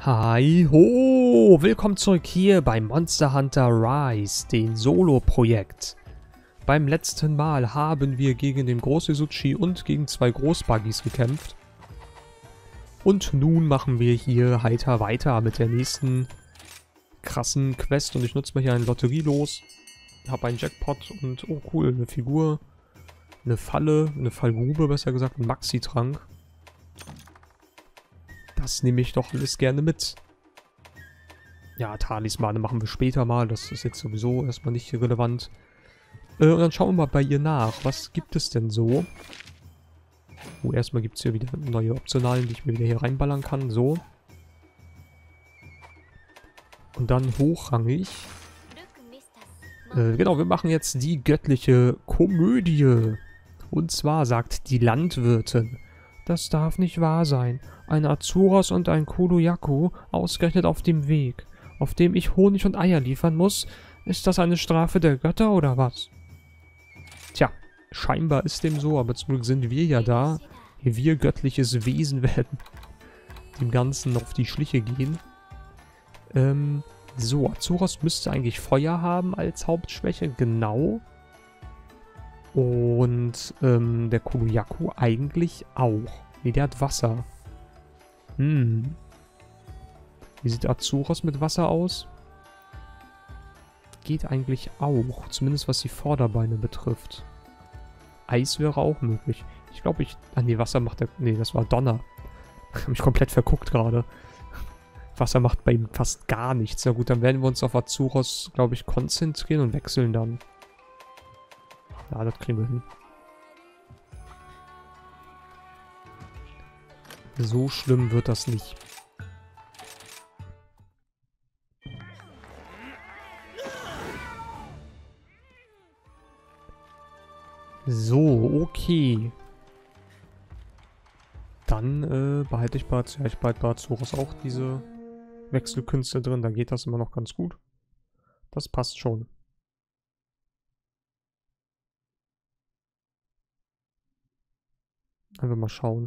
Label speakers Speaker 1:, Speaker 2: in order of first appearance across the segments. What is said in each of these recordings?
Speaker 1: Hi ho! Willkommen zurück hier bei Monster Hunter Rise, dem Solo-Projekt. Beim letzten Mal haben wir gegen den Großizuchi und gegen zwei Großbuggies gekämpft. Und nun machen wir hier heiter weiter mit der nächsten krassen Quest. Und ich nutze mal hier ein Lotterielos. Habe einen Jackpot und, oh cool, eine Figur, eine Falle, eine Fallgrube besser gesagt, ein Maxi-Trank. Das nehme ich doch alles gerne mit. Ja, Talismane machen wir später mal. Das ist jetzt sowieso erstmal nicht relevant. Und dann schauen wir mal bei ihr nach. Was gibt es denn so? Oh, erstmal gibt es hier wieder neue Optionalen, die ich mir wieder hier reinballern kann. So. Und dann hochrangig. Genau, wir machen jetzt die göttliche Komödie. Und zwar sagt die Landwirtin: Das darf nicht wahr sein. Ein Azuros und ein Kudoyaku ausgerechnet auf dem Weg, auf dem ich Honig und Eier liefern muss. Ist das eine Strafe der Götter oder was? Tja, scheinbar ist dem so, aber zum Glück sind wir ja da. Wir göttliches Wesen werden dem Ganzen auf die Schliche gehen. So, Azuros müsste eigentlich Feuer haben als Hauptschwäche, genau. Und der Kudoyaku eigentlich auch. Ne, der hat Wasser. Wie sieht Azuros mit Wasser aus? Geht eigentlich auch. Zumindest was die Vorderbeine betrifft. Eis wäre auch möglich. Ich glaube, Ah ne, Wasser macht der... Ne, das war Donner. Ich habe mich komplett verguckt gerade. Wasser macht bei ihm fast gar nichts. Na gut, dann werden wir uns auf Azuros, glaube ich, konzentrieren und wechseln dann. Ja, das kriegen wir hin. So schlimm wird das nicht. So, okay. Dann behalte ich bei Azuros auch diese Wechselkünste drin. Da geht das immer noch ganz gut. Das passt schon. Einfach mal schauen.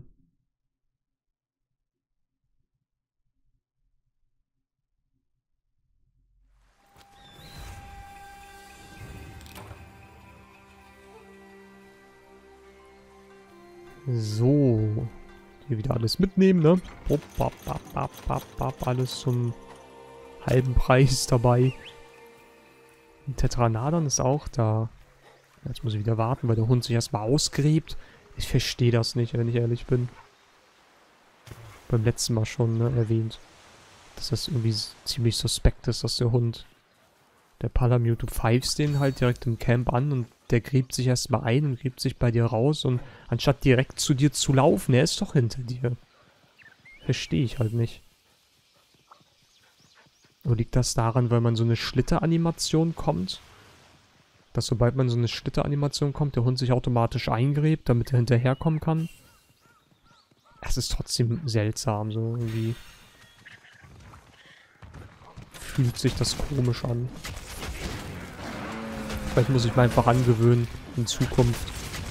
Speaker 1: So. Hier wieder alles mitnehmen, ne? Alles zum halben Preis dabei. Ein Tetranadon ist auch da. Jetzt muss ich wieder warten, weil der Hund sich erstmal ausgräbt. Ich verstehe das nicht, wenn ich ehrlich bin. Beim letzten Mal schon, ne, erwähnt. Dass das irgendwie ziemlich suspekt ist, dass der Hund... Der Palamute, du pfeifst den halt direkt im Camp an und der gräbt sich erstmal ein und gräbt sich bei dir raus und anstatt direkt zu dir zu laufen, er ist doch hinter dir. Verstehe ich halt nicht. Oder liegt das daran, weil man so eine Schlitteranimation kommt? Dass sobald man so eine Schlitteranimation kommt, der Hund sich automatisch eingräbt, damit er hinterherkommen kann? Es ist trotzdem seltsam, so irgendwie. Fühlt sich das komisch an. Vielleicht muss ich mir einfach angewöhnen, in Zukunft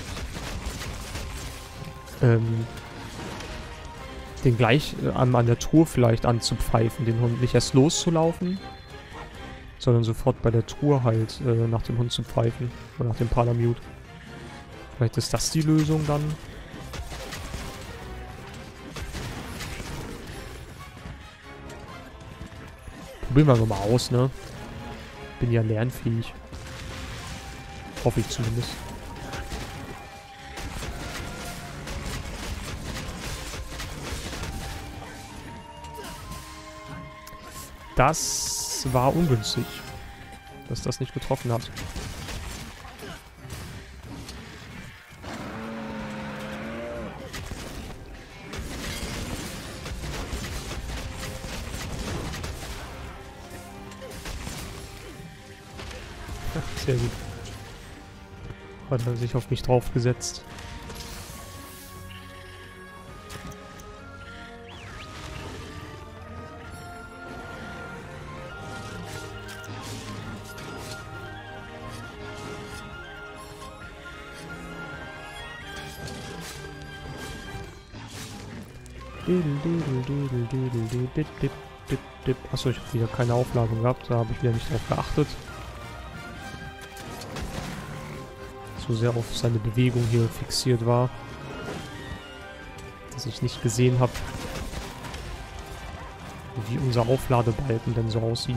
Speaker 1: den gleich an der Truhe vielleicht anzupfeifen, den Hund nicht erst loszulaufen, sondern sofort bei der Truhe halt nach dem Hund zu pfeifen, oder nach dem Palamute. Vielleicht ist das die Lösung dann. Probieren wir mal aus, ne? Bin ja lernfähig. Hoffe ich zumindest. Das war ungünstig, dass das nicht getroffen hat. Sehr gut. Hat er sich auf mich draufgesetzt. Achso, ich habe wieder keine Aufladung gehabt. Da habe ich wieder nicht drauf geachtet. So sehr auf seine Bewegung hier fixiert war, dass ich nicht gesehen habe, wie unser Aufladebalken denn so aussieht.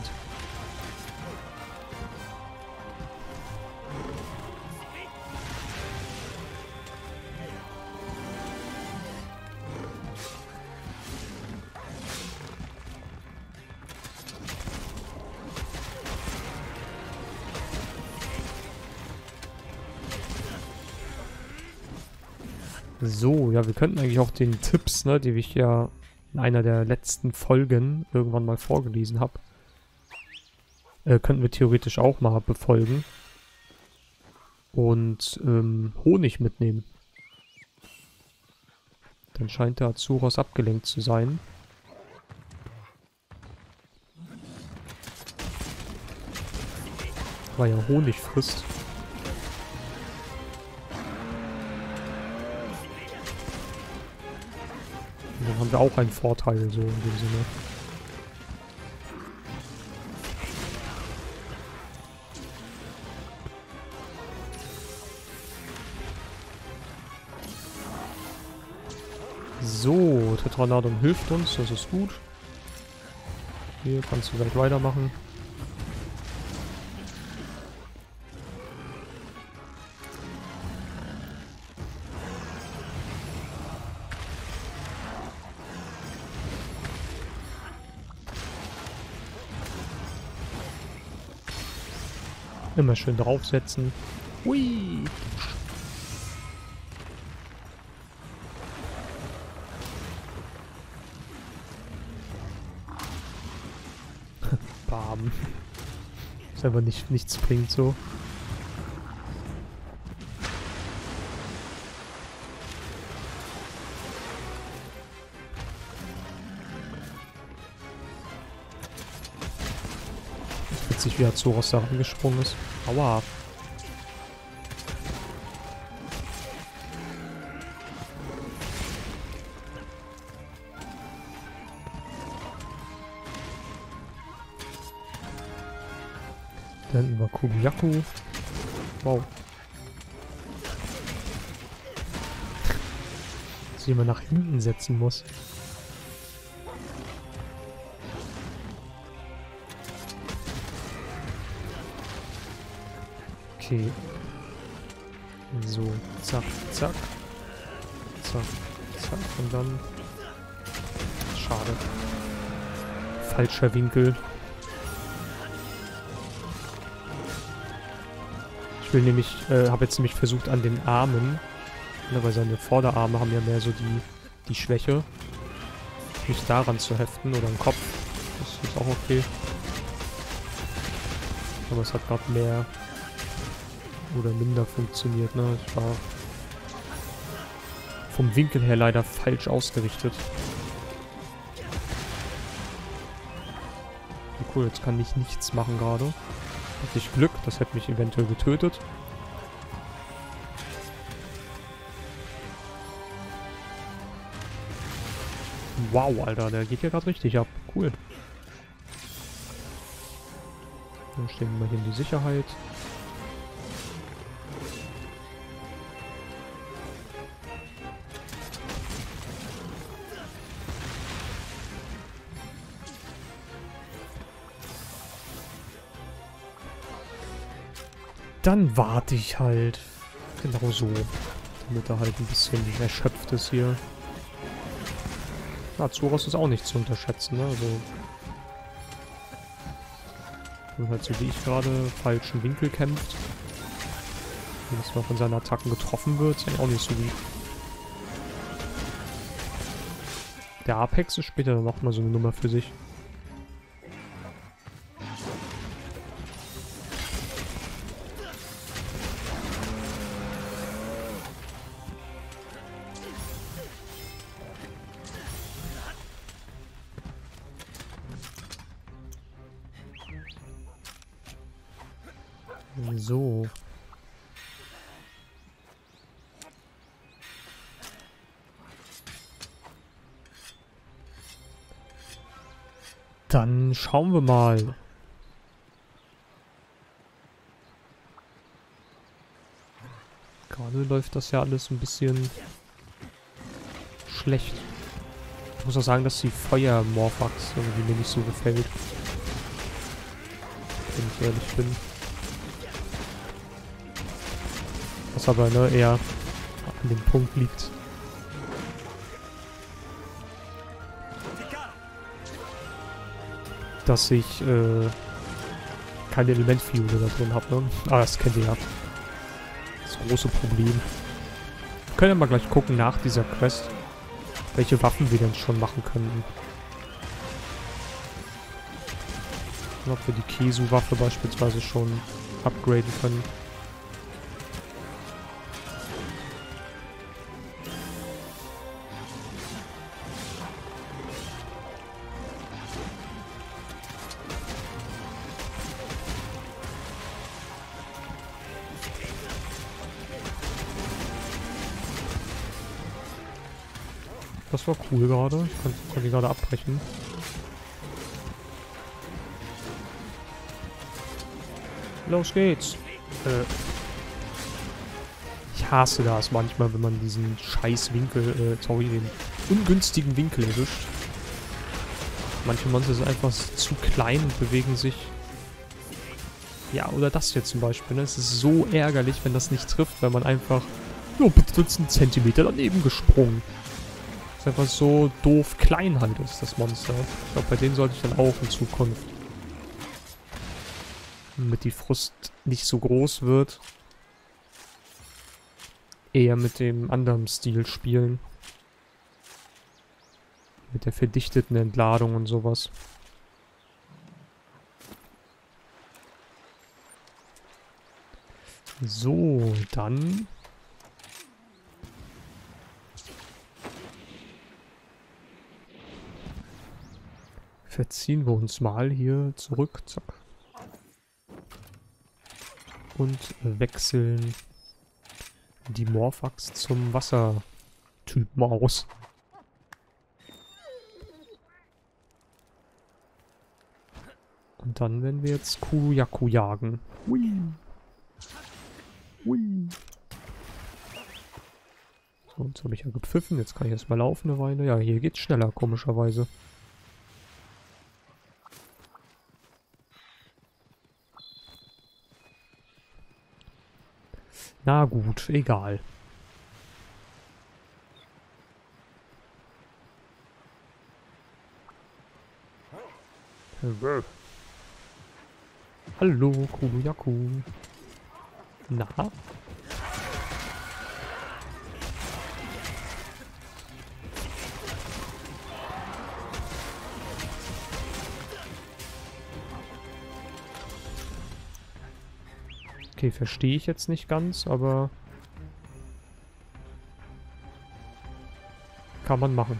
Speaker 1: So, ja, wir könnten eigentlich auch den Tipps, ne, die ich ja in einer der letzten Folgen irgendwann mal vorgelesen habe, könnten wir theoretisch auch mal befolgen und Honig mitnehmen. Dann scheint der Azuros abgelenkt zu sein. Weil er Honig frisst. Und dann haben wir auch einen Vorteil, so in dem Sinne. So, Tetranadon hilft uns, das ist gut. Hier kannst du gleich weitermachen. Immer schön draufsetzen. Hui! Bam. Ist aber nichts bringt so. Witzig, wie Azuros da rangesprungen ist. Aua. Da hinten war Kubiaku. Wow. Dass ich immer nach hinten setzen muss. Okay. So, zack, zack. Zack, zack. Und dann... Schade. Falscher Winkel. Ich will nämlich, habe jetzt nämlich versucht an den Armen, ne, weil seine Vorderarme haben ja mehr so die Schwäche, mich daran zu heften oder am Kopf. Das ist auch okay. Aber es hat gerade mehr oder minder funktioniert, ne? Ich war vom Winkel her leider falsch ausgerichtet. Okay, cool, jetzt kann ich nichts machen gerade. Hatte ich Glück, das hätte mich eventuell getötet. Wow, Alter, der geht ja gerade richtig ab. Cool. Dann stellen wir mal hier in die Sicherheit. Dann warte ich halt. Genau so. Damit er halt ein bisschen erschöpft ist hier. Azuros ist auch nicht zu unterschätzen, ne? Also. Wenn halt so wie ich gerade falschen Winkel kämpft. Wenn es mal von seinen Attacken getroffen wird, ist ja auch nicht so gut. Der Apex ist später dann nochmal so eine Nummer für sich. So. Dann schauen wir mal. Gerade läuft das ja alles ein bisschen schlecht. Ich muss auch sagen, dass die Feuer-Morphax irgendwie mir nicht so gefällt. Wenn ich ehrlich bin. Was aber ne, eher an dem Punkt liegt. Dass ich keine Elementfiole da drin habe, ne? Ah, das kennt ihr ja. Das große Problem. Wir können ja mal gleich gucken nach dieser Quest, welche Waffen wir denn schon machen könnten. Und ob wir die Kesu-Waffe beispielsweise schon upgraden können. Das war cool gerade. Ich konnte die gerade abbrechen. Los geht's. Ich hasse das manchmal, wenn man diesen scheiß Winkel, den ungünstigen Winkel erwischt. Manche Monster sind einfach zu klein und bewegen sich. Ja, oder das hier zum Beispiel. Ne? Es ist so ärgerlich, wenn das nicht trifft, wenn man einfach... Ja, bitte jetzt einen Zentimeter daneben gesprungen. Das ist einfach so doof klein halt ist, das Monster. Ich glaube, bei denen sollte ich dann auch in Zukunft, damit die Frust nicht so groß wird, eher mit dem anderen Stil spielen. Mit der verdichteten Entladung und sowas. So, dann... verziehen wir uns mal hier zurück. Zack. Und wechseln die Morphax zum Wassertypen aus. Und dann werden wir jetzt Kuruyaku jagen. Hui. Hui. So, jetzt habe ich ja gepfiffen. Jetzt kann ich erstmal laufen eine Weile. Ja, hier geht's schneller, komischerweise. Na gut, egal. Hallo, Kuruyaku. Na? Okay, verstehe ich jetzt nicht ganz, aber kann man machen.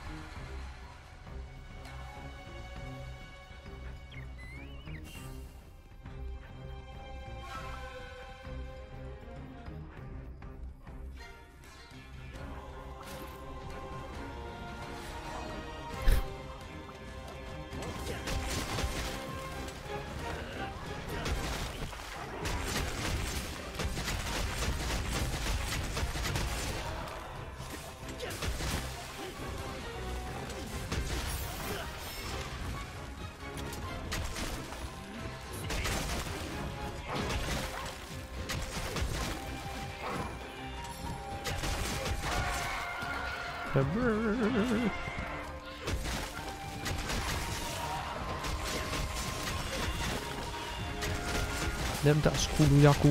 Speaker 1: Nimm das, Kuruyaku.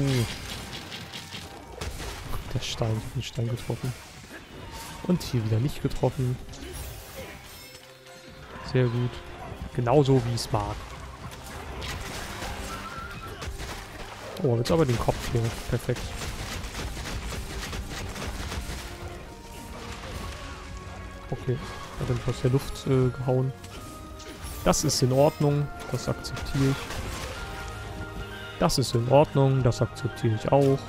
Speaker 1: Der Stein, ich hab den Stein getroffen. Und hier wieder nicht getroffen. Sehr gut. Genauso wie es mag. Oh, jetzt aber den Kopf hier. Perfekt. Okay, hat dann aus der Luft gehauen. Das ist in Ordnung, das akzeptiere ich. Das ist in Ordnung, das akzeptiere ich auch.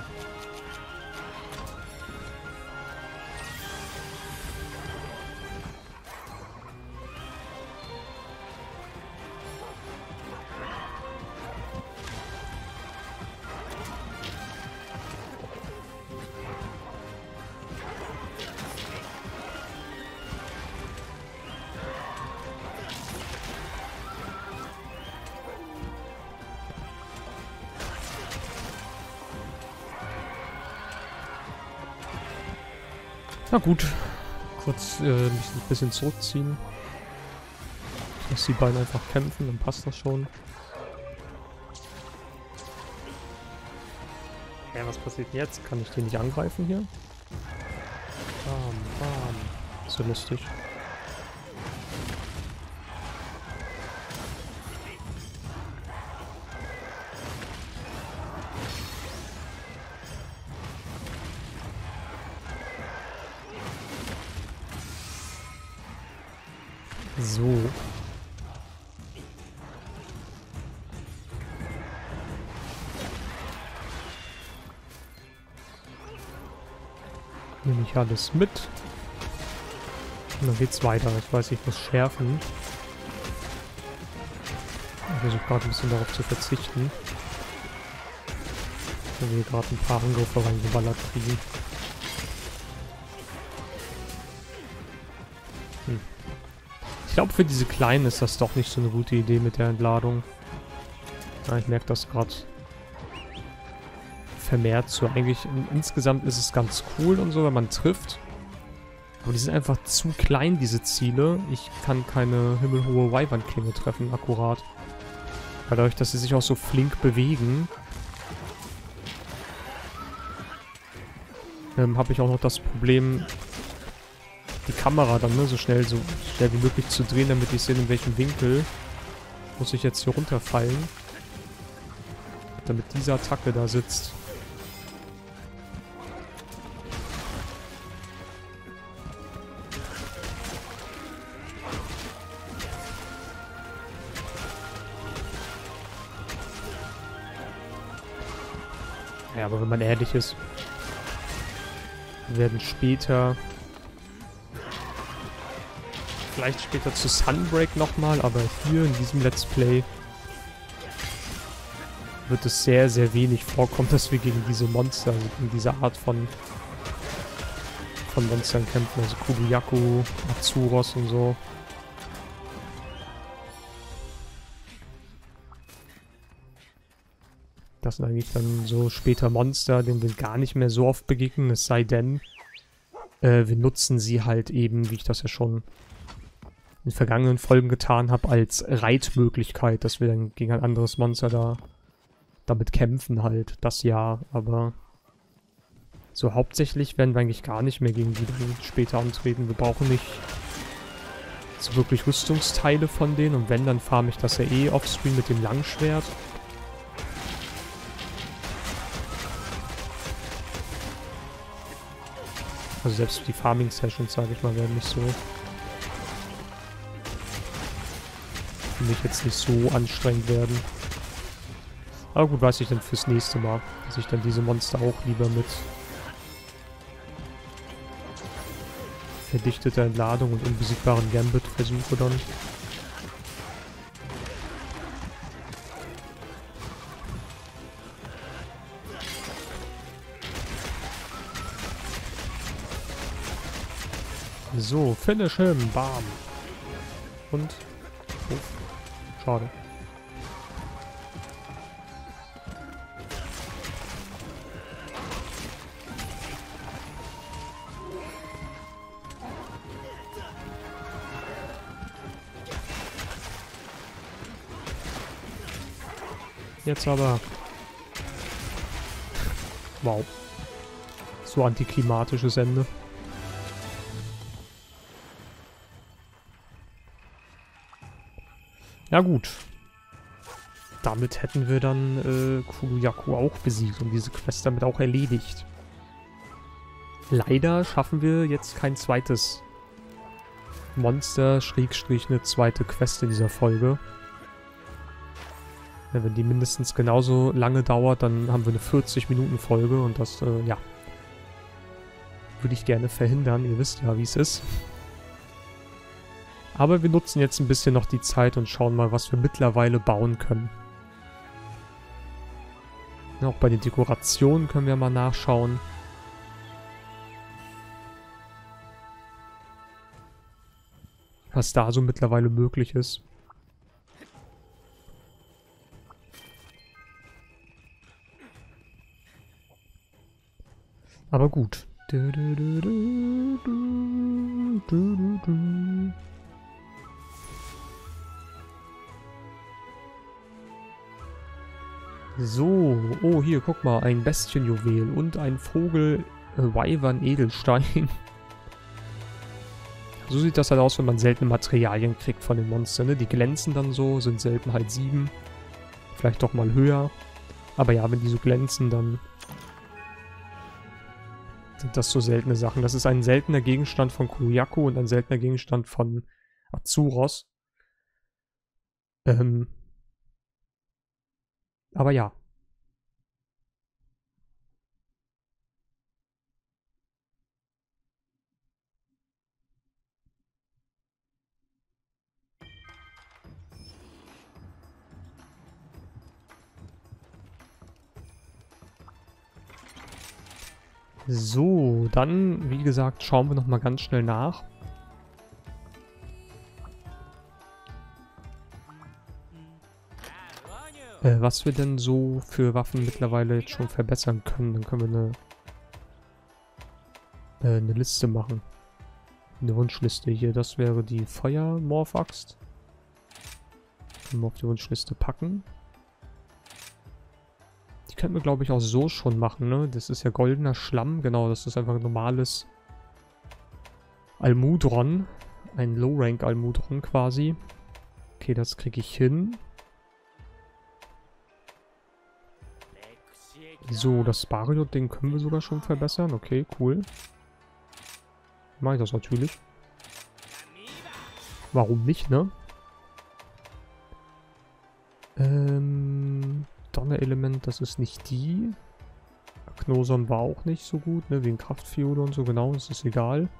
Speaker 1: Na gut. Kurz mich ein bisschen zurückziehen. Dass die beiden einfach kämpfen, dann passt das schon. Ja, was passiert jetzt? Kann ich den nicht angreifen hier? Bam, bam. Ist ja lustig. So. Nehme ich alles mit. Und dann geht's weiter. Ich weiß, ich muss schärfen. Ich versuche gerade ein bisschen darauf zu verzichten. Weil wir gerade ein paar Angriffe reingeballert kriegen. Ich glaube, für diese Kleinen ist das doch nicht so eine gute Idee mit der Entladung. Ja, ich merke das gerade vermehrt so. Eigentlich insgesamt ist es ganz cool und so, wenn man trifft. Aber die sind einfach zu klein, diese Ziele. Ich kann keine himmelhohe Wyvern-Klinge treffen, akkurat. Weil dadurch, dass sie sich auch so flink bewegen, habe ich auch noch das Problem, die Kamera dann so schnell wie möglich zu drehen, damit ich sehe, in welchem Winkel muss ich jetzt hier runterfallen, damit diese Attacke da sitzt. Ja, aber wenn man ehrlich ist, wir werden später, vielleicht später zu Sunbreak nochmal, aber hier in diesem Let's Play wird es sehr, sehr wenig vorkommen, dass wir gegen diese Monster, also gegen diese Art von Monstern kämpfen, also Kuguyaku, Azuros und so. Das sind eigentlich dann so später Monster, denen wir gar nicht mehr so oft begegnen, es sei denn, wir nutzen sie halt eben, wie ich das ja schon in vergangenen Folgen getan habe, als Reitmöglichkeit, dass wir dann gegen ein anderes Monster damit kämpfen halt, das ja, aber so hauptsächlich werden wir eigentlich gar nicht mehr gegen die dann später antreten. Wir brauchen nicht so wirklich Rüstungsteile von denen und wenn, dann farme ich das ja eh offscreen mit dem Langschwert. Also selbst die Farming-Sessions, sage ich mal, werden nicht so... für mich jetzt nicht so anstrengend werden. Aber gut, weiß ich dann fürs nächste Mal, dass ich dann diese Monster auch lieber mit verdichteter Entladung und unbesiegbaren Gambit versuche dann. So, finish him, bam. Und... oh, schade. Jetzt aber. Wow. So antiklimatisches Ende. Ja gut. Damit hätten wir dann Kuguyaku auch besiegt und diese Quest damit auch erledigt. Leider schaffen wir jetzt kein zweites Monster, Schrägstrich eine zweite Quest in dieser Folge. Ja, wenn die mindestens genauso lange dauert, dann haben wir eine 40-Minuten-Folge und das, ja, würde ich gerne verhindern. Ihr wisst ja, wie es ist. Aber wir nutzen jetzt ein bisschen noch die Zeit und schauen mal, was wir mittlerweile bauen können. Ja, auch bei den Dekorationen können wir mal nachschauen. Was da so mittlerweile möglich ist. Aber gut. Du, du, du, du, du, du, du, du. So, oh hier, guck mal, ein Bestienjuwel und ein Vogel Wyvern Edelstein. So sieht das halt aus, wenn man seltene Materialien kriegt von den Monstern, ne? Die glänzen dann so, sind Seltenheit 7. Vielleicht doch mal höher. Aber ja, wenn die so glänzen, dann sind das so seltene Sachen. Das ist ein seltener Gegenstand von Kuyaku und ein seltener Gegenstand von Azuros. Aber ja. So, dann, wie gesagt, schauen wir nochmal ganz schnell nach. Was wir denn so für Waffen mittlerweile jetzt schon verbessern können. Dann können wir eine Liste machen. Eine Wunschliste hier. Das wäre die Feuer-Morph-Axt. Können wir auf die Wunschliste packen. Die könnten wir, glaube ich, auch so schon machen, ne? Das ist ja goldener Schlamm. Genau, das ist einfach ein normales Almudron. Ein Low-Rank-Almudron quasi. Okay, das kriege ich hin. So, das Bariot-Ding können wir sogar schon verbessern. Okay, cool. Mache ich das natürlich. Warum nicht, ne? Donnerelement, das ist nicht die. Knoson war auch nicht so gut, ne? Wegen Kraftfiole und so, genau, das ist egal.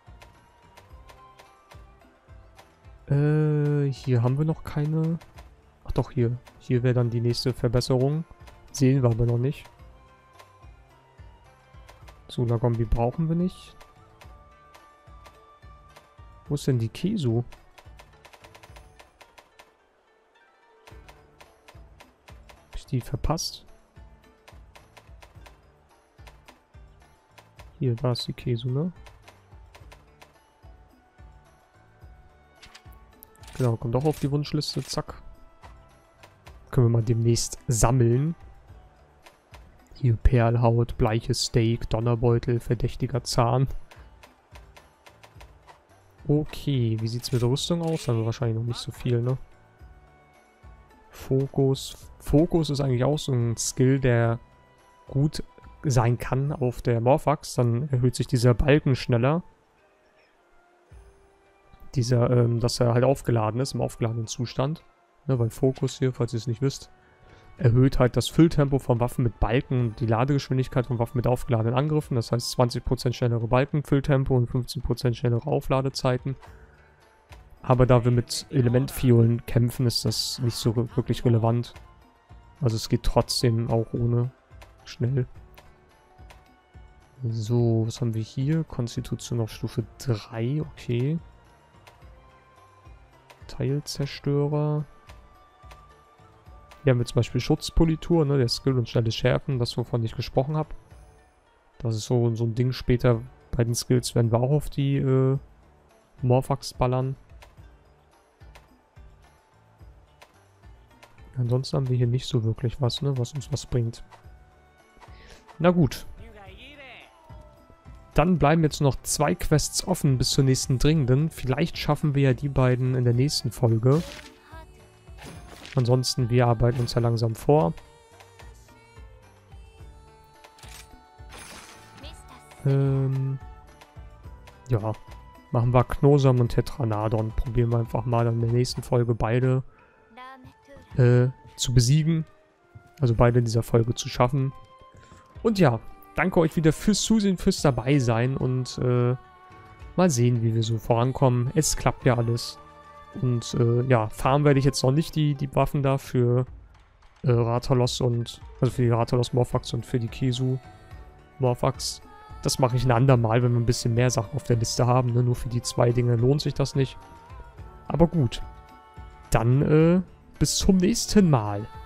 Speaker 1: Hier haben wir noch keine... Ach doch, hier. Hier wäre dann die nächste Verbesserung. Sehen wir aber noch nicht. So, Lagombi brauchen wir nicht. Wo ist denn die Kesu? Hab ich die verpasst? Hier, da ist die Kesu, ne? Genau, kommt auch auf die Wunschliste, zack. Können wir mal demnächst sammeln. Hier Perlhaut, bleiches Steak, Donnerbeutel, verdächtiger Zahn. Okay, wie sieht's mit der Rüstung aus? Also wahrscheinlich noch nicht so viel, ne? Fokus. Fokus ist eigentlich auch so ein Skill, der gut sein kann auf der Morph-Axt. Dann erhöht sich dieser Balken schneller. Dass er halt aufgeladen ist, im aufgeladenen Zustand. Ne, weil Fokus hier, falls ihr es nicht wisst, erhöht halt das Fülltempo von Waffen mit Balken und die Ladegeschwindigkeit von Waffen mit aufgeladenen Angriffen. Das heißt 20% schnellere Balkenfülltempo und 15% schnellere Aufladezeiten. Aber da wir mit Elementviolen kämpfen, ist das nicht so wirklich relevant. Also es geht trotzdem auch ohne schnell. So, was haben wir hier? Konstitution auf Stufe 3, okay. Teilzerstörer. Hier haben wir zum Beispiel Schutzpolitur, ne, der Skill und schnelles Schärfen, das wovon ich gesprochen habe. Das ist so ein Ding später bei den Skills, werden wir auch auf die Morph-Axt ballern. Ansonsten haben wir hier nicht so wirklich was, ne, was uns was bringt. Na gut. Dann bleiben jetzt noch 2 Quests offen bis zur nächsten dringenden. Vielleicht schaffen wir ja die beiden in der nächsten Folge. Ansonsten, wir arbeiten uns ja langsam vor. Ja, machen wir Knoson und Tetranadon. Probieren wir einfach mal dann in der nächsten Folge beide zu besiegen. Also beide in dieser Folge zu schaffen. Und ja, danke euch wieder fürs Zusehen, fürs Dabeisein und mal sehen, wie wir so vorankommen. Es klappt ja alles. Und ja, farmen werde ich jetzt noch nicht die Waffen da für Rathalos und, also für die Rathalos Morph-Axt und für die Kesu Morph-Axt. Das mache ich ein andermal, wenn wir ein bisschen mehr Sachen auf der Liste haben. Ne? Nur für die 2 Dinge lohnt sich das nicht. Aber gut. Dann bis zum nächsten Mal.